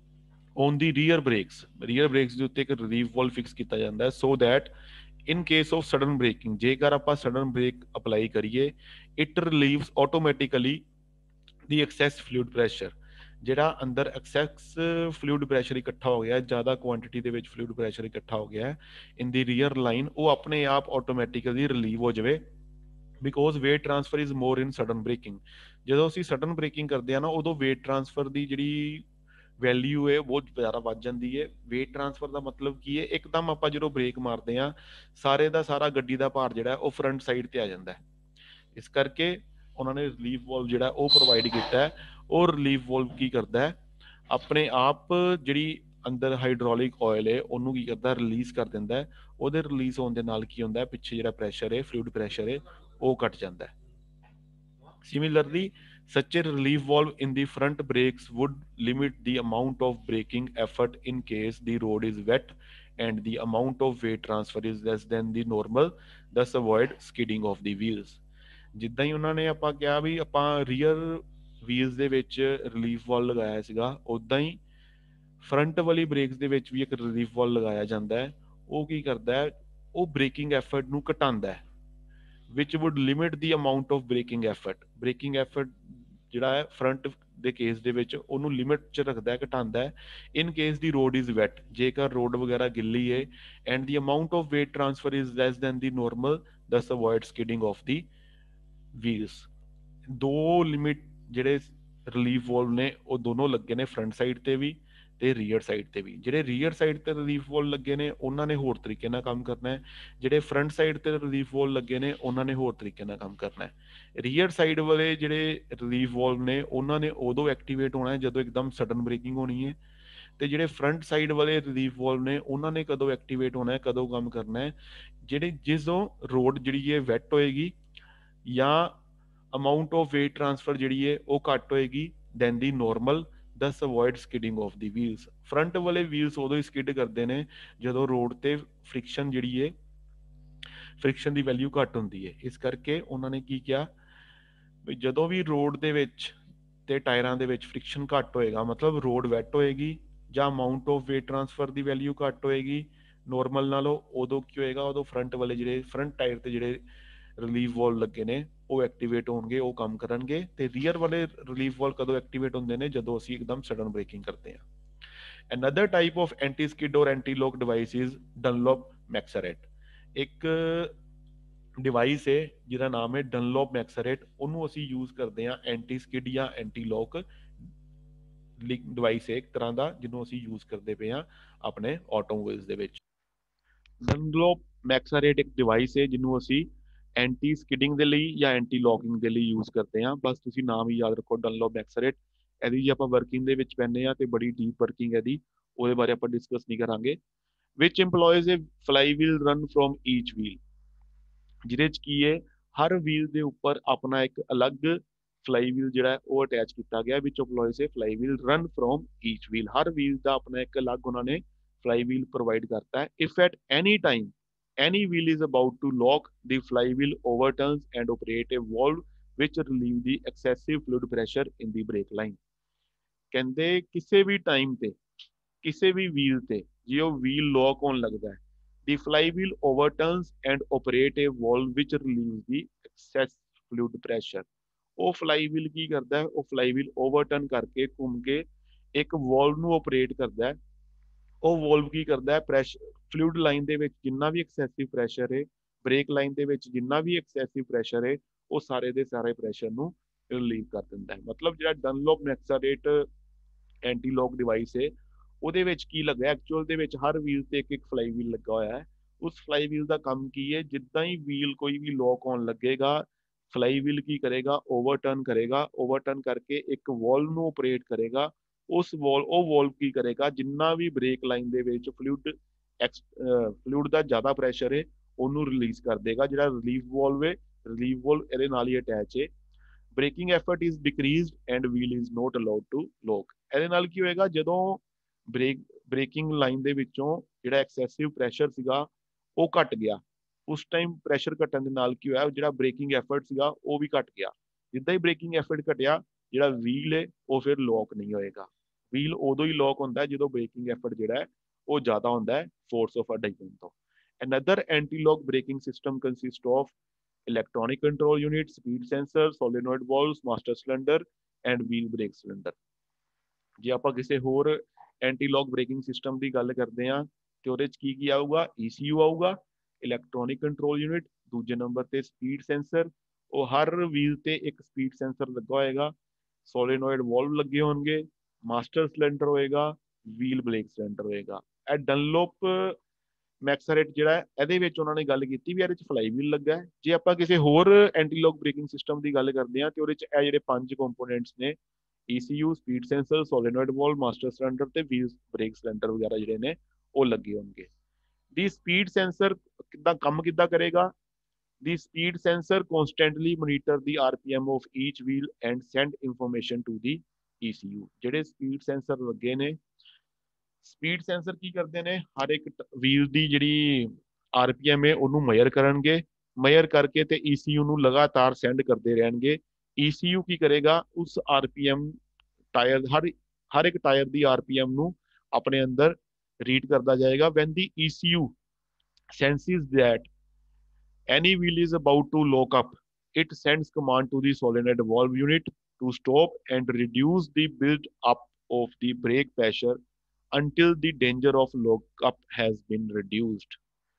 on the rear brakes, rear brakes ਦੇ ਉੱਤੇ ਇੱਕ ਰਿਲੀਫ ਵਾਲਵ ਫਿਕਸ ਕੀਤਾ ਜਾਂਦਾ ਹੈ so that in case of sudden braking, ਜੇਕਰ ਆਪਾਂ ਸਡਨ ਬ੍ਰੇਕ ਅਪਲਾਈ ਕਰੀਏ, it relieves automatically the excess fluid pressure, ਜਿਹੜਾ ਅੰਦਰ ਐਕਸੈਸ ਫਲੂਇਡ ਪ੍ਰੈਸ਼ਰ ਇਕੱਠਾ ਹੋ ਗਿਆ, ਜ਼ਿਆਦਾ ਕੁਆਂਟੀਟੀ ਦੇ ਵਿੱਚ ਫਲੂਇਡ ਪ੍ਰੈਸ਼ਰ ਇਕੱਠਾ ਹੋ ਗਿਆ ਇਨ ਦੀ ਰੀਅਰ ਲਾਈਨ, ਉਹ ਆਪਣੇ ਆਪ ਆਟੋਮੈਟਿਕਲੀ ਰਿਲੀਵ ਹੋ ਜਾਵੇ because weight transfer is more in sudden braking. ਜਦੋਂ ਅਸੀਂ ਸਡਨ ਬ੍ਰੇਕਿੰਗ ਕਰਦੇ ਆ ਨਾ ਉਦੋਂ ਵੇਟ ਟ੍ਰਾਂਸਫਰ ਦੀ ਜਿਹੜੀ ਵੈਲਿਊ ਹੈ ਬਹੁਤ ਜ਼ਿਆਦਾ ਵੱਧ ਜਾਂਦੀ ਹੈ। ਵੇਟ ਟ੍ਰਾਂਸਫਰ ਦਾ ਮਤਲਬ ਕੀ ਹੈ, ਇੱਕਦਮ ਆਪਾਂ ਜਦੋਂ ਬ੍ਰੇਕ ਮਾਰਦੇ ਆ ਸਾਰੇ ਦਾ ਸਾਰਾ ਗੱਡੀ ਦਾ ਭਾਰ ਜਿਹੜਾ ਉਹ ਫਰੰਟ ਸਾਈਡ ਤੇ ਆ ਜਾਂਦਾ ਹੈ। ਇਸ ਕਰਕੇ ਉਹਨਾਂ ਨੇ ਰਿਲੀਫ ਵਾਲਵ ਜਿਹੜਾ ਉਹ ਪ੍ਰੋਵਾਈਡ ਕੀਤਾ ਹੈ। ਉਹ ਰਿਲੀਫ ਵਾਲਵ ਕੀ ਕਰਦਾ ਹੈ, ਆਪਣੇ ਆਪ ਜਿਹੜੀ ਅੰਦਰ ਹਾਈਡ੍ਰੋਲਿਕ ਆਇਲ ਹੈ ਉਹਨੂੰ ਕੀ ਕਰਦਾ, ਰਿਲੀਜ਼ ਕਰ ਦਿੰਦਾ ਹੈ। ਉਹਦੇ ਰਿਲੀਜ਼ ਹੋਣ ਦੇ ਨਾਲ ਕੀ ਹੁੰਦਾ, ਪਿੱਛੇ ਜਿਹੜਾ ਪ੍ਰੈਸ਼ਰ ਹੈ ਫਲੂਇਡ ਪ੍ਰੈਸ਼ਰ ਹੈ ਉਹ ਘਟ ਜਾਂਦਾ ਹੈ। Similarly, such a relief valve in the front brakes would limit the amount of braking effort in case the road is wet and the amount of weight transfer is less than the normal, thus avoid skidding of the wheels। ਜਿੱਦਾਂ ਹੀ ਉਹਨਾਂ ਨੇ ਆਪਾਂ ਕਿਹਾ ਵੀ ਆਪਾਂ rear wheels ਦੇ ਵਿੱਚ relief ਵਾਲ ਲਗਾਇਆ ਸੀਗਾ, ਉਦਾਂ ਹੀ ਫਰੰਟ ਵਾਲੀ ਬ੍ਰੇਕਸ ਦੇ ਵਿੱਚ ਵੀ ਇੱਕ ਰਿਲੀਫ ਵਾਲ ਲਗਾਇਆ ਜਾਂਦਾ ਹੈ। ਉਹ ਕੀ ਕਰਦਾ ਹੈ, ਉਹ ਬ੍ਰੇਕਿੰਗ ਐਫਰਟ ਨੂੰ ਘਟਾਉਂਦਾ ਹੈ which would limit the amount of braking effort। braking effort ਜਿਹੜਾ ਹੈ ਫਰੰਟ ਦੇ ਕੇਸ ਦੇ ਵਿੱਚ ਉਹਨੂੰ ਲਿਮਿਟ 'ਚ ਰੱਖਦਾ ਹੈ, ਘਟਾਉਂਦਾ ਹੈ। In case the road is wet, ਜੇਕਰ ਰੋਡ ਵਗੈਰਾ ਗਿੱਲੀ ਹੈ and the amount of weight transfer is less than the normal, thus avoid skidding of the wheels. ਦੋ ਲਿਮਿਟ ਜਿਹੜੇ ਰਿਲੀਫ ਵਾਲਵ ਨੇ ਉਹ ਦੋਨੋਂ ਲੱਗੇ ਨੇ ਫਰੰਟ ਸਾਈਡ ਤੇ ਵੀ ਤੇ ਰੀਅਰ ਸਾਈਡ ਤੇ ਵੀ। ਜਿਹੜੇ ਰੀਅਰ ਸਾਈਡ ਤੇ ਰਿਲੀਫ ਵਾਲਵ ਲੱਗੇ ਨੇ ਉਹਨਾਂ ਨੇ ਹੋਰ ਤਰੀਕੇ ਨਾਲ ਕੰਮ ਕਰਨਾ ਹੈ, ਜਿਹੜੇ ਫਰੰਟ ਸਾਈਡ ਤੇ ਰਿਲੀਫ ਵਾਲਵ ਲੱਗੇ ਨੇ ਉਹਨਾਂ ਨੇ ਹੋਰ ਤਰੀਕੇ ਨਾਲ ਕੰਮ ਕਰਨਾ ਹੈ। ਰੀਅਰ ਸਾਈਡ ਵਾਲੇ ਜਿਹੜੇ ਰਿਲੀਫ ਵਾਲਵ ਨੇ ਉਹਨਾਂ ਨੇ ਉਦੋਂ ਐਕਟੀਵੇਟ ਹੋਣਾ ਹੈ ਜਦੋਂ ਇੱਕਦਮ ਸਡਨ ਬ੍ਰੇਕਿੰਗ ਹੋਣੀ ਹੈ, ਤੇ ਜਿਹੜੇ ਫਰੰਟ ਸਾਈਡ ਵਾਲੇ ਰਿਲੀਫ ਵਾਲਵ ਨੇ ਉਹਨਾਂ ਨੇ ਕਦੋਂ ਐਕਟੀਵੇਟ ਹੋਣਾ ਹੈ, ਕਦੋਂ ਕੰਮ ਕਰਨਾ ਹੈ, ਜਿਹੜੇ ਜਦੋਂ ਰੋਡ ਜਿਹੜੀ ਹੈ ਵੈਟ ਹੋਏਗੀ ਜਾਂ ਅਮਾਊਂਟ ਆਫ ਵੇਟ ਟ੍ਰਾਂਸਫਰ ਜਿਹੜੀ ਹੈ ਉਹ ਘੱਟ ਹੋਏਗੀ than the normal, thus avoid skidding of the wheels. Front ਵਾਲੇ ਵੀਲਸ ਉਦੋਂ ਹੀ ਸਕਿਡ ਕਰਦੇ ਨੇ ਜਦੋਂ ਰੋਡ ਤੇ ਫ੍ਰਿਕਸ਼ਨ ਜਿਹੜੀ ਹੈ ਫ੍ਰਿਕਸ਼ਨ ਦੀ ਵੈਲਿਊ ਘੱਟ ਹੁੰਦੀ ਹੈ। ਇਸ ਕਰਕੇ ਉਹਨਾਂ ਨੇ ਕੀ ਕਿਹਾ ਵੀ ਜਦੋਂ ਵੀ ਰੋਡ ਦੇ ਵਿੱਚ ਤੇ ਟਾਇਰਾਂ ਦੇ ਵਿੱਚ ਫ੍ਰਿਕਸ਼ਨ ਘੱਟ ਹੋਏਗਾ, ਮਤਲਬ ਰੋਡ ਵੈਟ ਹੋਏਗੀ ਜਾਂ ਅਮਾਊਂਟ ਆਫ ਵੇਟ ਟ੍ਰਾਂਸਫਰ ਦੀ ਵੈਲਿਊ ਘੱਟ ਹੋਏਗੀ ਨੋਰਮਲ ਨਾਲੋਂ, ਉਦੋਂ ਕੀ ਹੋਏਗਾ, ਉਦੋਂ ਫਰੰਟ ਵਾਲੇ ਜਿਹੜੇ ਫਰੰਟ ਟਾਇਰ ਤੇ ਜਿਹੜੇ ਰਿਲੀਫ ਵਾਲਵ ਲੱਗੇ ਨੇ ਉਹ ਐਕਟੀਵੇਟ ਹੋਣਗੇ, ਉਹ ਕੰਮ ਕਰਨਗੇ। ਤੇ ਰੀਅਰ ਵਾਲੇ ਰਿਲੀਫ ਵਾਲਵ ਕਦੋਂ ਐਕਟੀਵੇਟ ਹੁੰਦੇ ਨੇ, ਜਦੋਂ ਅਸੀਂ ਇੱਕਦਮ ਸਡਨ ਬ੍ਰੇਕਿੰਗ ਕਰਦੇ ਹਾਂ। Another type of anti-skid or anti-lock device is Dunlop Maxarate। ਇੱਕ ਡਿਵਾਈਸ ਹੈ ਜਿਹਦਾ ਨਾਮ ਹੈ ਡਨਲੋਪ ਮੈਕਸਰੇਟ, ਉਹਨੂੰ ਅਸੀਂ ਯੂਜ਼ ਕਰਦੇ ਹਾਂ ਐਂਟੀ ਸਕਿਡ ਜਾਂ ਐਂਟੀ ਲੋਕ ਡਿਵਾਈਸ ਹੈ ਇੱਕ ਤਰ੍ਹਾਂ ਦਾ, ਜਿਹਨੂੰ ਅਸੀਂ ਯੂਜ਼ ਕਰਦੇ ਪਏ ਹਾਂ ਆਪਣੇ ਆਟੋਮੋਬਾਈਲਸ ਦੇ ਵਿੱਚ। ਡਨਲੋਪ ਮੈਕਸਰੇਟ ਇੱਕ ਡਿਵਾਈਸ ਹੈ ਜਿਹਨੂੰ ਅਸੀਂ ਐਂਟੀ ਸਕਿਡਿੰਗ ਦੇ ਲਈ ਜਾਂ ਐਂਟੀ ਲੌਕਿੰਗ ਦੇ ਲਈ ਯੂਜ਼ ਕਰਦੇ ਹਾਂ। ਬਸ ਤੁਸੀਂ ਨਾਮ ਹੀ ਯਾਦ ਰੱਖੋ ਡਨਲੋਪ ਮੈਕਸਰੇਟ। ਇਹਦੀ ਜੇ ਆਪਾਂ ਵਰਕਿੰਗ ਦੇ ਵਿੱਚ ਪੈਂਦੇ ਹਾਂ ਤੇ ਬੜੀ ਡੀਪ ਵਰਕਿੰਗ ਇਹਦੀ, ਉਹਦੇ ਬਾਰੇ ਆਪਾਂ ਡਿਸਕਸ ਨਹੀਂ ਕਰਾਂਗੇ। Which employs a flywheel run from each wheel, ਜਿਹਦੇ ਚ ਕੀ ਹੈ, ਹਰ ਵੀਲ ਦੇ ਉੱਪਰ ਆਪਣਾ ਇੱਕ ਅਲੱਗ ਫਲਾਈਵੀਲ ਜਿਹੜਾ ਉਹ ਅਟੈਚ ਕੀਤਾ ਗਿਆ which employs a flywheel run from each wheel। ਹਰ ਵੀਲ ਦਾ ਆਪਣਾ ਇੱਕ ਅਲੱਗ ਉਹਨਾਂ ਨੇ flywheel ਪ੍ਰੋਵਾਈਡ ਕਰਤਾ ਹੈ। if at any time any wheel is about to lock, the flywheel overturns and operate a valve which relieve the excessive fluid pressure in the brake line। ਕਹਿੰਦੇ ਕਿਸੇ ਵੀ ਟਾਈਮ ਤੇ ਕਿਸੇ ਵੀ ਵੀਲ ਤੇ ਜੇ ਉਹ wheel ਲੋਕ ਹੋਣ ਲੱਗਦਾ ਹੈ, the flywheel overturns and operate a valve which relieves the excess fluid pressure। ਉਹ ਫਲਾਈਵੀਲ ਕੀ ਕਰਦਾ ਹੈ, ਉਹ ਫਲਾਈਵੀਲ ਓਵਰਟਰਨ ਕਰਕੇ ਘੁੰਮ ਕੇ ਇੱਕ ਵਾਲਵ ਨੂੰ ਆਪਰੇਟ ਕਰਦਾ ਹੈ। ਉਹ ਵਾਲਵ ਕੀ ਕਰਦਾ ਹੈ, ਪ੍ਰੈਸ਼ਰ ਫਲੂਇਡ ਲਾਈਨ ਦੇ ਵਿੱਚ ਜਿੰਨਾ ਵੀ ਐਕਸੈਸਿਵ ਪ੍ਰੈਸ਼ਰ ਹੈ, ਬ੍ਰੇਕ ਲਾਈਨ ਦੇ ਵਿੱਚ ਜਿੰਨਾ ਵੀ ਐਕਸੈਸਿਵ ਪ੍ਰੈਸ਼ਰ ਹੈ, ਉਹ ਸਾਰੇ ਦੇ ਸਾਰੇ ਪ੍ਰੈਸ਼ਰ ਨੂੰ ਰਿਲੀਵ ਕਰ ਦਿੰਦਾ ਹੈ। ਮਤਲਬ ਜਿਹੜਾ Dunlop Maxaret anti lock device ਹੈ, ਉਹਦੇ ਵਿੱਚ ਕੀ ਲੱਗਾ ਐਕਚੁਅਲ ਦੇ ਵਿੱਚ ਹਰ ਵੀਲ ਤੇ ਇੱਕ ਇੱਕ ਫਲਾਈ ਵੀਲ ਲੱਗਾ ਹੋਇਆ ਹੈ। ਉਸ ਫਲਾਈ ਵੀਲ ਦਾ ਕੰਮ ਕੀ ਹੈ, ਜਿੱਦਾਂ ਹੀ ਵੀਲ ਕੋਈ ਵੀ ਲੋਕ ਹੋਣ ਲੱਗੇਗਾ, ਫਲਾਈ ਵੀਲ ਕੀ ਕਰੇਗਾ, ਓਵਰਟਰਨ ਕਰੇਗਾ, ਓਵਰਟਰਨ ਕਰਕੇ ਇੱਕ ਵਾਲਵ ਨੂੰ ਆਪਰੇਟ ਕਰੇਗਾ। ਉਸ ਵਾਲ ਉਹ ਵਾਲਵ ਕੀ ਕਰੇਗਾ, ਜਿੰਨਾ ਵੀ ਬ੍ਰੇਕ ਲਾਈਨ ਦੇ ਵਿੱਚ ਫਲੂਇਡ ਐਕਸ ਫਲੂਇਡ ਦਾ ਜ਼ਿਆਦਾ ਪ੍ਰੈਸ਼ਰ ਹੈ ਉਹਨੂੰ ਰਿਲੀਜ਼ ਕਰ ਦੇਗਾ। ਜਿਹੜਾ ਰਿਲੀਫ ਵਾਲਵ ਹੈ, ਰਿਲੀਫ ਵਾਲਵ ਇਹਦੇ ਨਾਲ ਹੀ ਅਟੈਚ ਹੈ। Braking effort is decreased and wheel is not allowed to lock. ਇਹਦੇ ਨਾਲ ਕੀ ਹੋਏਗਾ, ਜਦੋਂ ਬ੍ਰੇਕ ਬ੍ਰੇਕਿੰਗ ਲਾਈਨ ਦੇ ਵਿੱਚੋਂ ਜਿਹੜਾ ਐਕਸੈਸਿਵ ਪ੍ਰੈਸ਼ਰ ਸੀਗਾ ਉਹ ਘਟ ਗਿਆ। ਉਸ ਟਾਈਮ ਪ੍ਰੈਸ਼ਰ ਘਟਣ ਦੇ ਨਾਲ ਕੀ ਹੋਇਆ, ਜਿਹੜਾ ਬ੍ਰੇਕਿੰਗ ਐਫਰਟ ਸੀਗਾ ਉਹ ਵੀ ਘਟ ਗਿਆ। ਜਿੱਦਾਂ ਹੀ ਬ੍ਰੇਕਿੰਗ ਐਫਰਟ ਘਟਿਆ, ਜਿਹੜਾ ਵੀਲ ਹੈ ਉਹ ਫਿਰ ਲੋਕ ਨਹੀਂ ਹੋਏਗਾ। ਵੀਲ ਉਦੋਂ ਹੀ ਲੋਕ ਹੁੰਦਾ ਜਦੋਂ ਬ੍ਰੇਕਿੰਗ ਐਫਰਟ ਜਿਹੜਾ ਹੈ ਉਹ ਜ਼ਿਆਦਾ ਹੁੰਦਾ ਹੈ ਫੋਰਸ ਆਫ ਅਡੈਕਸ਼ਨ ਤੋਂ। Another anti-lock braking system consists of electronic control unit, speed sensor, solenoid valves, master cylinder and wheel brake cylinder। ਜੇ ਆਪਾਂ ਕਿਸੇ ਹੋਰ ਐਂਟੀ ਲੌਕ ਬ੍ਰੇਕਿੰਗ ਸਿਸਟਮ ਦੀ ਗੱਲ ਕਰਦੇ ਹਾਂ ਤੇ ਉਹਦੇ ਚ ਕੀ ਕੀ ਆਊਗਾ, E C U ਆਊਗਾ, ਇਲੈਕਟ੍ਰੋਨਿਕ ਕੰਟਰੋਲ ਯੂਨਿਟ, ਦੂਜੇ ਨੰਬਰ ਤੇ ਸਪੀਡ ਸੈਂਸਰ, ਉਹ ਹਰ ਵੀਲ ਤੇ ਇੱਕ ਸਪੀਡ ਸੈਂਸਰ ਲੱਗਾ ਹੋਏਗਾ, ਸੋਲੇਨੋਇਡ ਵਾਲਵ ਲੱਗੇ ਹੋਣਗੇ, ਮਾਸਟਰ ਸਿਲੰਡਰ ਹੋਏਗਾ, ਵੀਲ ਬ੍ਰੇਕ ਸਿਲੰਡਰ ਹੋਏਗਾ। ਇਹ ਡਨਲੋਪ ਮੈਕਸਾਰੇਟ ਜਿਹੜਾ ਹੈ ਇਹਦੇ ਵਿੱਚ ਉਹਨਾਂ ਨੇ ਗੱਲ ਕੀਤੀ ਵੀ ਇਹਦੇ ਚ ਫਲਾਈ ਵੀਲ ਲੱਗਾ ਹੈ। ਜੇ ਆਪਾਂ ਕਿਸੇ ਹੋਰ ਐਂਟੀ ਲੌਕ ਬ੍ਰੇਕਿੰਗ ਸਿਸਟਮ ਦੀ ਗੱਲ ਕਰਦੇ ਹਾਂ ਤੇ ਉਹਦੇ ਚ ਇਹ ਜਿਹੜੇ ਪੰਜ ਕੰਪੋਨੈਂਟਸ ਨੇ, E C U, speed sensor, solenoid valve, master cylinder ਤੇ ਵੀਲ ਬ੍ਰੇਕ ਸਿਲੰਡਰ ਵਗੈਰਾ ਜਿਹੜੇ ਨੇ ਉਹ ਲੱਗੇ ਹੋਣਗੇ। ਦੀ ਸਪੀਡ ਸੈਂਸਰ ਕਿੱਦਾਂ ਕੰਮ ਕਿੱਦਾਂ ਕਰੇਗਾ, the speed sensor constantly monitor the R P M of each wheel and send information to the E C U। ਜਿਹੜੇ ਸਪੀਡ ਸੈਂਸਰ ਲੱਗੇ ਨੇ, ਸਪੀਡ ਸੈਂਸਰ ਕੀ ਕਰਦੇ ਨੇ, ਹਰ ਇੱਕ ਵੀਲ ਦੀ ਜਿਹੜੀ ਆਰ ਪੀ ਐਮ ਹੈ ਉਹਨੂੰ ਮੇਜ਼ਰ ਕਰਨਗੇ, ਮੇਜ਼ਰ ਕਰਕੇ ਤੇ E C U ਨੂੰ ਲਗਾਤਾਰ ਸੈਂਡ ਕਰਦੇ ਰਹਿਣਗੇ। E C U ਕੀ ਕਰੇਗਾ, ਉਸ ਆਰ ਪੀ ਐਮ ਟਾਇਰ ਹਰ ਹਰ ਇੱਕ ਟਾਇਰ ਦੀ ਆਰ ਪੀ ਐਮ ਨੂੰ ਆਪਣੇ ਅੰਦਰ ਰੀਡ ਕਰਦਾ ਜਾਏਗਾ। when the E C U senses that any wheel is about to lock up, it sends command to the solenoid valve unit to stop and reduce the build up of the brake pressure until the danger of lockup has been reduced।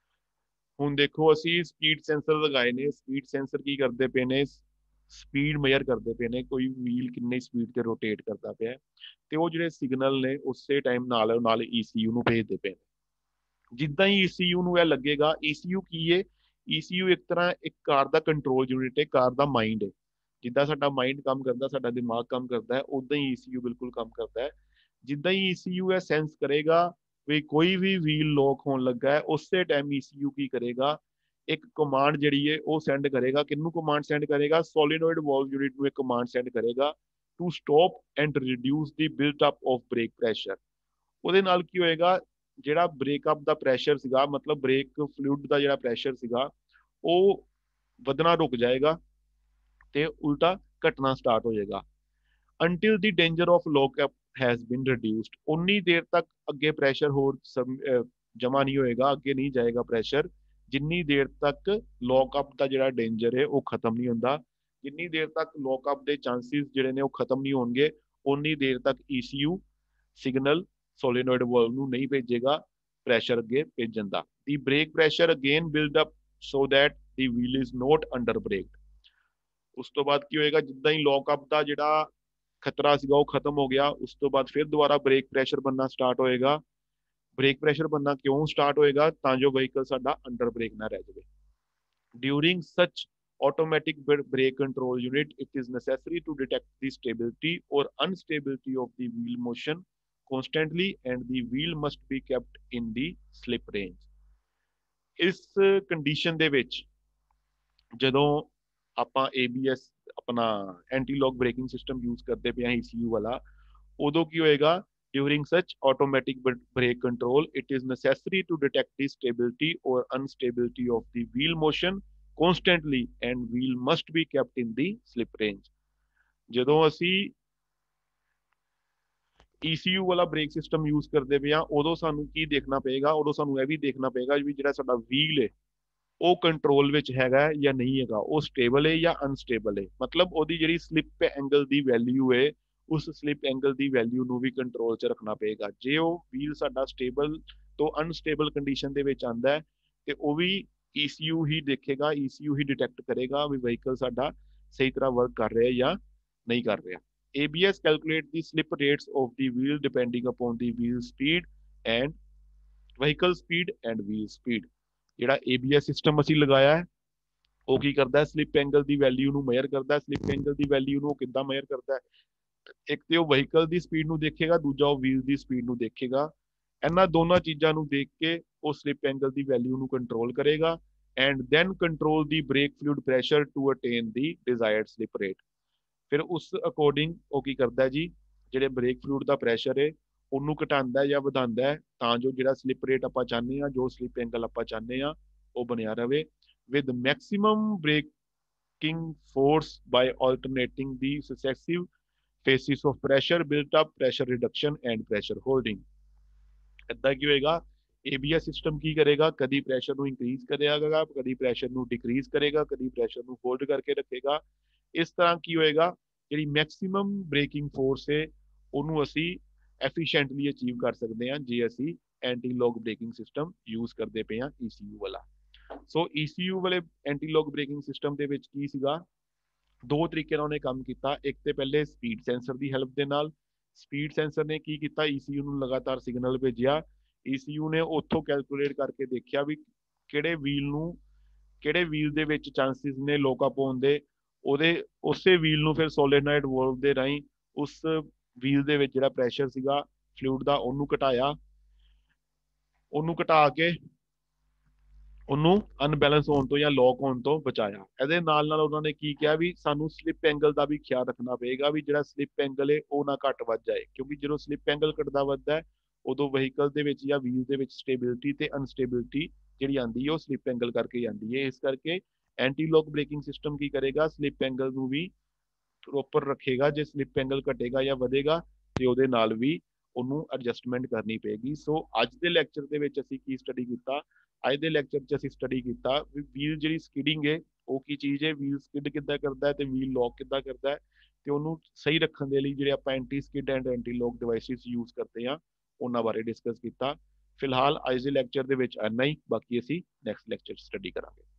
ਹੁਣ ਦੇਖੋ ਅਸੀਂ speed sensor ਲਗਾਏ ਨੇ, speed sensor ਕੀ ਕਰਦੇ ਪਏ ਨੇ, speed measure ਕਰਦੇ ਪਏ ਨੇ, ਕੋਈ ਵੀਲ ਕਿੰਨੀ ਸਪੀਡ ਤੇ ਰੋਟੇਟ ਕਰਦਾ ਪਿਆ ਤੇ ਉਹ ਜਿਹੜੇ ਸਿਗਨਲ ਨੇ ਉਸੇ ਟਾਈਮ ਨਾਲ ਨਾਲ E C U ਨੂੰ ਭੇਜਦੇ ਪਏ ਨੇ। ਜਿੱਦਾਂ ਹੀ E C U ਨੂੰ ਇਹ ਲੱਗੇਗਾ, E C U ਕੀ ਹੈ, E C U ਇੱਕ ਤਰ੍ਹਾਂ ਇੱਕ ਕਾਰ ਦਾ ਕੰਟਰੋਲ ਯੂਨਿਟ ਹੈ, ਕਾਰ ਦਾ ਮਾਈਂਡ ਹੈ। ਜਿੱਦਾਂ ਸਾਡਾ ਮਾਈਂਡ ਕੰਮ ਕਰਦਾ, ਸਾਡਾ ਦਿਮਾਗ ਕੰਮ ਕਰਦਾ ਹੈ, ਉਦਾਂ ਹੀ E C U ਬਿਲਕੁਲ ਕੰਮ ਕਰਦਾ ਹੈ। ਜਿੱਦਾਂ ਹੀ E C U ਇਹ ਸੈਂਸ ਕਰੇਗਾ ਵੀ ਕੋਈ ਵੀ ਵੀਲ ਲੋਕ ਹੋਣ ਲੱਗਾ ਹੈ, ਉਸੇ ਟਾਈਮ E C U ਕੀ ਕਰੇਗਾ, ਇੱਕ ਕਮਾਂਡ ਜਿਹੜੀ ਹੈ ਉਹ ਸੈਂਡ ਕਰੇਗਾ। ਕਿਹਨੂੰ ਕਮਾਂਡ ਸੈਂਡ ਕਰੇਗਾ, ਸੋਲੀਨੋਇਡ ਵਾਲਵ ਯੂਨਿਟ ਨੂੰ ਇੱਕ ਕਮਾਂਡ ਸੈਂਡ ਕਰੇਗਾ to stop and reduce the built up of brake pressure. ਉਹਦੇ ਨਾਲ ਕੀ ਹੋਏਗਾ, ਜਿਹੜਾ ਬ੍ਰੇਕਅਪ ਦਾ ਪ੍ਰੈਸ਼ਰ ਸੀਗਾ, ਮਤਲਬ ਬ੍ਰੇਕ ਫਲੂਇਡ ਦਾ ਜਿਹੜਾ ਪ੍ਰੈਸ਼ਰ ਸੀਗਾ ਉਹ ਵਧਣਾ ਰੁਕ ਜਾਏਗਾ ਤੇ ਉਲਟਾ ਘਟਣਾ ਸਟਾਰਟ ਹੋ ਜਾਏਗਾ। until the danger of lockup has been reduced। ਉਨੀ ਦੇਰ ਤੱਕ ਅੱਗੇ ਪ੍ਰੈਸ਼ਰ ਹੋਰ ਜਮਾ ਨਹੀਂ ਹੋਏਗਾ, ਅੱਗੇ ਨਹੀਂ ਜਾਏਗਾ ਪ੍ਰੈਸ਼ਰ, ਜਿੰਨੀ ਦੇਰ ਤੱਕ ਲੌਕਅਪ ਦਾ ਜਿਹੜਾ ਡੇਂਜਰ ਹੈ ਉਹ ਖਤਮ ਨਹੀਂ ਹੁੰਦਾ। ਜਿੰਨੀ ਦੇਰ ਤੱਕ ਲੌਕਅਪ ਦੇ ਚਾਂਸਿਸ ਜਿਹੜੇ ਨੇ ਉਹ ਖਤਮ ਨਹੀਂ ਹੋਣਗੇ, ਉਨੀ ਦੇਰ ਤੱਕ E C U signal solenoid valve ਨੂੰ ਨਹੀਂ ਭੇਜੇਗਾ ਪ੍ਰੈਸ਼ਰ ਅੱਗੇ ਭੇਜਣ ਦਾ। The brake pressure again build up so that the wheel is not under braked. ਉਸ ਤੋਂ ਬਾਅਦ ਕੀ ਹੋਏਗਾ, ਜਿੱਦਾਂ ਹੀ ਲੌਕਅਪ ਦਾ ਜਿਹੜਾ ਖਤਰਾ ਸੀਗਾ ਉਹ ਖਤਮ ਹੋ ਗਿਆ, ਉਸ ਤੋਂ ਬਾਅਦ ਫਿਰ ਦੁਬਾਰਾ ਬ੍ਰੇਕ ਪ੍ਰੈਸ਼ਰ ਬਣਨਾ ਸਟਾਰਟ ਹੋਏਗਾ। ਬ੍ਰੇਕ ਪ੍ਰੈਸ਼ਰ ਬਣਨਾ ਕਿਉਂ ਸਟਾਰਟ ਹੋਏਗਾ, ਤਾਂ ਜੋ ਵਹੀਕਲ ਸਾਡਾ ਅੰਡਰ ਬ੍ਰੇਕ ਨਾ ਰਹਿ ਜਾਵੇ। ਡਿਊਰਿੰਗ ਸੱਚ automatic brake control unit, it is necessary to detect the stability or unstability of the wheel motion constantly and the wheel must be kept in the slip range। ਇਸ condition ਦੇ ਵਿੱਚ ਜਦੋਂ ਆਪਾਂ A B S अपना anti lock braking system use करते पे हैं ECU वाला, उदों की होएगा during such automatic brake control it is necessary to detect the stability or instability of the wheel motion constantly and wheel must be kept in the slip range। ਜਦੋਂ ਅਸੀਂ ਈਸੀਯੂ ਵਾਲਾ ਬ੍ਰੇਕ ਸਿਸਟਮ ਯੂਜ਼ ਕਰਦੇ ਪਏ ਆ ਉਦੋਂ ਸਾਨੂੰ ਕੀ ਦੇਖਣਾ ਪਏਗਾ, ਉਦੋਂ ਸਾਨੂੰ ਇਹ ਵੀ ਦੇਖਣਾ ਪਏਗਾ ਵੀ ਜਿਹੜਾ ਸਾਡਾ ਵੀਲ ਹੈ ਉਹ ਕੰਟਰੋਲ ਵਿੱਚ ਹੈਗਾ ਜਾਂ ਨਹੀਂ ਹੈਗਾ, ਉਹ ਸਟੇਬਲ ਹੈ ਜਾਂ ਅਨਸਟੇਬਲ ਹੈ। ਮਤਲਬ ਉਹਦੀ ਜਿਹੜੀ ਸਲਿੱਪ ਐਂਗਲ ਦੀ ਵੈਲਿਊ ਹੈ ਉਸ ਸਲਿੱਪ ਐਂਗਲ ਦੀ ਵੈਲਿਊ ਨੂੰ ਵੀ ਕੰਟਰੋਲ 'ਚ ਰੱਖਣਾ ਪਏਗਾ। ਜੇ ਉਹ ਵੀਲ ਸਾਡਾ ਸਟੇਬਲ ਤੋਂ ਅਨਸਟੇਬਲ ਕੰਡੀਸ਼ਨ ਦੇ ਵਿੱਚ ਆਂਦਾ ਹੈ ਤੇ ਉਹ ਵੀ ਈਸੀਯੂ ਹੀ ਦੇਖੇਗਾ, ਈਸੀਯੂ ਹੀ ਡਿਟੈਕਟ ਕਰੇਗਾ ਵੀ ਵਹੀਕਲ ਸਾਡਾ ਸਹੀ ਤਰ੍ਹਾਂ ਵਰਕ ਕਰ ਰਿਹਾ ਜਾਂ ਨਹੀਂ ਕਰ ਰਿਹਾ। A B S calculate the slip rates of the wheel depending upon the wheel speed and vehicle speed and wheel speed। ਜਿਹੜਾ A B S ਸਿਸਟਮ ਅਸੀਂ ਲਗਾਇਆ ਹੈ ਉਹ ਕੀ ਕਰਦਾ ਹੈ, ਸਲਿੱਪ ਐਂਗਲ ਦੀ ਵੈਲਿਊ ਨੂੰ ਮੇਜ਼ਰ ਕਰਦਾ ਹੈ। ਸਲਿੱਪ ਐਂਗਲ ਦੀ ਵੈਲਿਊ ਨੂੰ ਕਿੱਦਾਂ ਮੇਜ਼ਰ ਕਰਦਾ ਹੈ, ਇੱਕ ਤੇ ਉਹ ਵਹੀਕਲ ਦੀ ਸਪੀਡ ਨੂੰ ਦੇਖੇਗਾ, ਦੂਜਾ ਉਹ ਵੀਲ ਦੀ ਸਪੀਡ ਨੂੰ ਦੇਖੇਗਾ। ਇਹਨਾਂ ਦੋਨਾਂ ਚੀਜ਼ਾਂ ਨੂੰ ਦੇਖ ਕੇ ਉਹ ਸਲਿੱਪ ਐਂਗਲ ਦੀ ਵੈਲਿਊ ਨੂੰ ਕੰਟਰੋਲ ਕਰੇਗਾ and then control the brake fluid pressure to attain the desired slip rate. ਫਿਰ ਉਸ ਅਕੋਰਡਿੰਗ ਉਹ ਕੀ ਕਰਦਾ ਜੀ, ਜਿਹੜੇ ਬ੍ਰੇਕ ਫਲੂਇਡ ਦਾ ਪ੍ਰੈਸ਼ਰ ਹੈ ਉਹਨੂੰ ਘਟਾਉਂਦਾ ਜਾਂ ਵਧਾਉਂਦਾ ਹੈ ਤਾਂ ਜੋ ਜਿਹੜਾ ਸਲਿੱਪ ਰੇਟ ਆਪਾਂ ਚਾਹੁੰਦੇ ਹਾਂ, ਜੋ ਸਲਿੱਪ ਐਂਗਲ ਆਪਾਂ ਚਾਹੁੰਦੇ ਹਾਂ ਉਹ ਬਣਿਆ ਰਵੇ with maximum braking force by alternating the successive phases of pressure built up, pressure reduction and pressure holding। ਇਦਾਂ ਕੀ ਹੋਏਗਾ, ਏਬੀਐਸ ਸਿਸਟਮ ਕੀ ਕਰੇਗਾ, ਕਦੀ ਪ੍ਰੈਸ਼ਰ ਨੂੰ ਇੰਕਰੀਜ਼ ਕਰੇਗਾ, ਕਦੀ ਪ੍ਰੈਸ਼ਰ ਨੂੰ ਡਿਕਰੀਜ਼ ਕਰੇਗਾ, ਕਦੀ ਪ੍ਰੈਸ਼ਰ ਨੂੰ ਹੋਲਡ ਕਰਕੇ ਰੱਖੇਗਾ। ਇਸ ਤਰ੍ਹਾਂ ਕੀ ਹੋਏਗਾ, ਜਿਹੜੀ ਮੈਕਸਿਮਮ ਬ੍ਰੇਕਿੰਗ ਫੋਰਸ ਹੈ ਉਹਨੂੰ ਅਸੀਂ ਐਫੀਸ਼ੀਐਂਟਲੀ ਅਚੀਵ ਕਰ ਸਕਦੇ ਹਾਂ ਜੇ ਅਸੀਂ anti lock braking system use ਕਰਦੇ ਪਏ ਹਾਂ ਈਸੀਯੂ ਵਾਲਾ। ਸੋ ਈਸੀਯੂ ਵਾਲੇ ਐਂਟੀ ਲੌਕ ਬ੍ਰੇਕਿੰਗ ਸਿਸਟਮ ਦੇ ਵਿੱਚ ਕੀ ਸੀਗਾ, ਦੋ ਤਰੀਕੇ ਨਾਲ ਉਹਨੇ ਕੰਮ ਕੀਤਾ। ਇੱਕ ਤੇ ਪਹਿਲੇ ਸਪੀਡ ਸੈਂਸਰ ਦੀ ਹੈਲਪ ਦੇ ਨਾਲ, ਸਪੀਡ ਸੈਂਸਰ ਨੇ ਕੀ ਕੀਤਾ, ਈਸੀਯੂ ਨੂੰ ਲਗਾਤਾਰ ਸਿਗਨਲ ਭੇਜਿਆ। ਈਸੀਯੂ ਨੇ ਉੱਥੋਂ ਕੈਲਕੂਲੇਟ ਕਰਕੇ ਦੇਖਿਆ ਵੀ ਕਿਹੜੇ ਵੀਲ ਨੂੰ, ਕਿਹੜੇ ਵੀਲ ਦੇ ਵਿੱਚ ਚਾਂਸਿਸ ਨੇ ਲੋਕਅਪ ਹੋਣ ਦੇ, ਉਹਦੇ ਉਸੇ ਵੀਲ ਨੂੰ ਫਿਰ ਸੋਲੇਨਾਇਡ ਵਾਲਵ ਦੇ ਰਾਹੀਂ ਉਸ ਵੀਲ ਦੇ ਵਿੱਚ ਜਿਹੜਾ ਪ੍ਰੈਸ਼ਰ ਸੀਗਾ ਫਲੂਇਡ ਦਾ ਉਹਨੂੰ ਘਟਾਇਆ, ਉਹਨੂੰ ਘਟਾ ਕੇ ਉਹਨੂੰ ਅਨਬੈਲੈਂਸ ਹੋਣ ਤੋਂ ਜਾਂ ਲੌਕ ਹੋਣ ਤੋਂ ਬਚਾਇਆ। ਇਹਦੇ ਨਾਲ ਨਾਲ ਉਹਨਾਂ ਨੇ ਕੀ ਕਿਹਾ ਵੀ ਸਾਨੂੰ ਸਲਿੱਪ ਐਂਗਲ ਦਾ ਵੀ ਖਿਆਲ ਰੱਖਣਾ ਪਏਗਾ ਵੀ ਜਿਹੜਾ ਸਲਿੱਪ ਐਂਗਲ ਹੈ ਉਹ ਨਾ ਘੱਟ ਵੱਧ ਜਾਏ, ਕਿਉਂਕਿ ਜਦੋਂ ਸਲਿੱਪ ਐਂਗਲ ਘਟਦਾ ਵੱਧਦਾ ਉਦੋਂ ਵਹੀਕਲ ਦੇ ਵਿੱਚ ਜਾਂ ਵੀਲ ਦੇ ਵਿੱਚ ਸਟੇਬਿਲਿਟੀ ਤੇ ਅਨਸਟੇਬਿਲਿਟੀ ਜਿਹੜੀ ਆਉਂਦੀ ਹੈ ਉਹ ਸਲਿੱਪ ਐਂਗਲ ਕਰਕੇ ਹੀ ਆਉਂਦੀ ਹੈ। ਇਸ ਕਰਕੇ ਐਂਟੀ ਲੌਕ ਬ੍ਰੇਕਿੰਗ ਸਿਸਟਮ ਕੀ ਕਰੇਗਾ, ਸਲਿੱਪ ਐਂਗਲ ਨੂੰ ਵੀ ਪ੍ਰੋਪਰ ਰੱਖੇਗਾ। ਜੇ ਸਲਿੱਪ ਐਂਗਲ ਘਟੇਗਾ ਜਾਂ ਵਧੇਗਾ ਤੇ ਉਹਦੇ ਨਾਲ ਵੀ ਉਹਨੂੰ ਐਡਜਸਟਮੈਂਟ ਕਰਨੀ ਪਏਗੀ। ਸੋ ਅੱਜ ਦੇ ਲੈਕਚਰ ਦੇ ਵਿੱਚ ਅਸੀਂ ਕੀ ਸਟੱਡੀ ਕੀਤਾ, ਅੱਜ ਦੇ ਲੈਕਚਰ 'ਚ ਅਸੀਂ ਸਟੱਡੀ ਕੀਤਾ ਵੀ ਵੀਲ ਜਿਹੜੀ ਸਕਿਡਿੰਗ ਹੈ ਉਹ ਕੀ ਚੀਜ਼ ਹੈ, ਵੀਲ ਸਕਿਡ ਕਿੱਦਾਂ ਕਰਦਾ ਹੈ ਤੇ ਵੀਲ ਲੌਕ ਕਿੱਦਾਂ ਕਰਦਾ ਹੈ, ਤੇ ਉਹਨੂੰ ਸਹੀ ਰੱਖਣ ਦੇ ਲਈ ਜਿਹੜੇ ਆਪਾਂ anti skid and anti lock devices use ਕਰਦੇ ਹਾਂ ਉਹਨਾਂ ਬਾਰੇ ਡਿਸਕਸ ਕੀਤਾ। ਫਿਲਹਾਲ ਅੱਜ ਦੇ ਲੈਕਚਰ ਦੇ ਵਿੱਚ ਇੰਨਾ ਹੀ, ਬਾਕੀ ਅਸੀਂ ਨੈਕਸਟ ਲੈਕਚਰ 'ਚ ਸਟੱਡੀ ਕਰਾਂਗੇ।